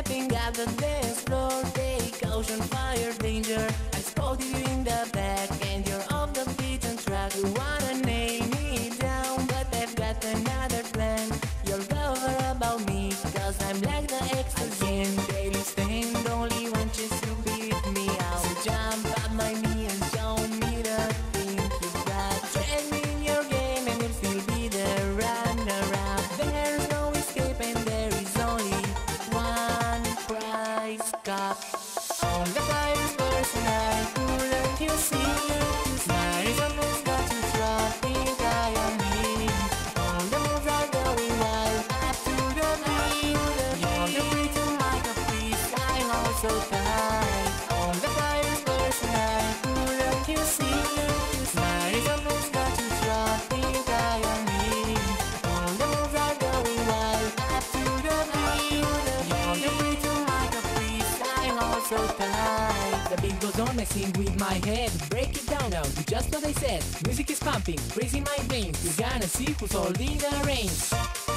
Stepping out the dance floor, take caution, fire, danger. I spotted you in the back and you're off the beaten track. You wanna nail me down, but I've got another plan. You'll cover about me, cause I'm like the ecstasy. I can't barely stand, only one chance to beat me out. So jump up my knee and show me the thing you've got. Train me in your game and you'll still be the runner-up. There's no escape and there is only one prize cup. On the fire's personal, couldn't you see? My resemblance got you dropping high on me. All the moves are going wild, up to the beat. You're the rhythm like a piece, I'm also tight. On the fire's personal, couldn't you see? My resemblance got you dropping high on me. All the moves are going wild, up to the beat. You're the rhythm like a piece, I'm also tight. The beat goes on, messing with my head. Break it down now, do just what I said. Music is pumping, crazy my veins. You're gonna see who's holding the reins.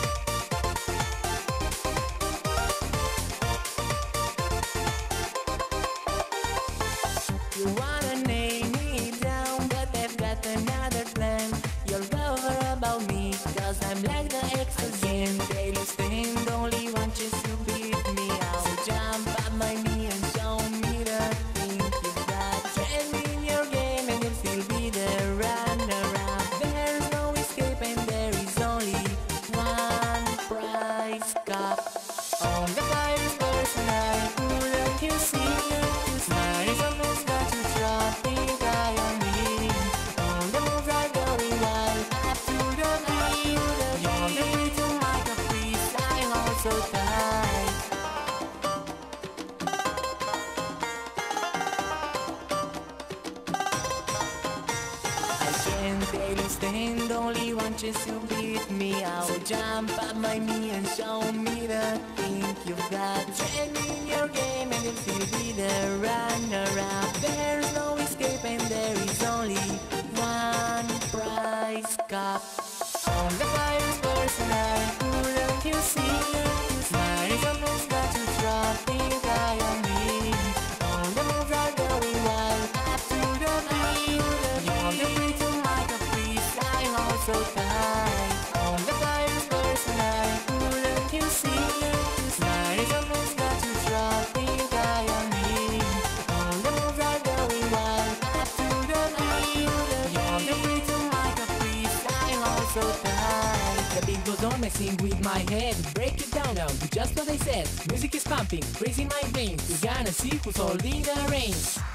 You wanna nail me down, but I've got another plan. You'll cover about me, cause I'm like the ecstasy. I can't barely stand, only one chance to beat me out. So jump up my knee and show me the thing you've got. Train me in your game and you'll still be the runner-up. There's no escape and there is only one prize cup. On the fire's personal, couldn't you see? My resemblance got you dropping high on me. All the moves are going wild, up to the beat. You're the rhythm like a piece, I'm also tight. I can't barely stand, only one chance to beat me out. So jump up my knee and show me the thing you've got. Train me in your game and you'll still be the runner-up. There's no escape and there is only one prize cup. On the fire's personal, couldn't you see? My resemblance got you dropping high on me. All the moves are going wild, up to the beat. You're the rhythm like a piece, I'm also tight. On the fire's personal, couldn't you see? My resemblance got you dropping high on me. All the moves are going wild, up to the beat. You're the rhythm like a piece, I'm also tight. The beat goes on, messing with my head. Break it down now, do just what I said. Music is pumping, crazy my veins. You're gonna see who's holding the reins.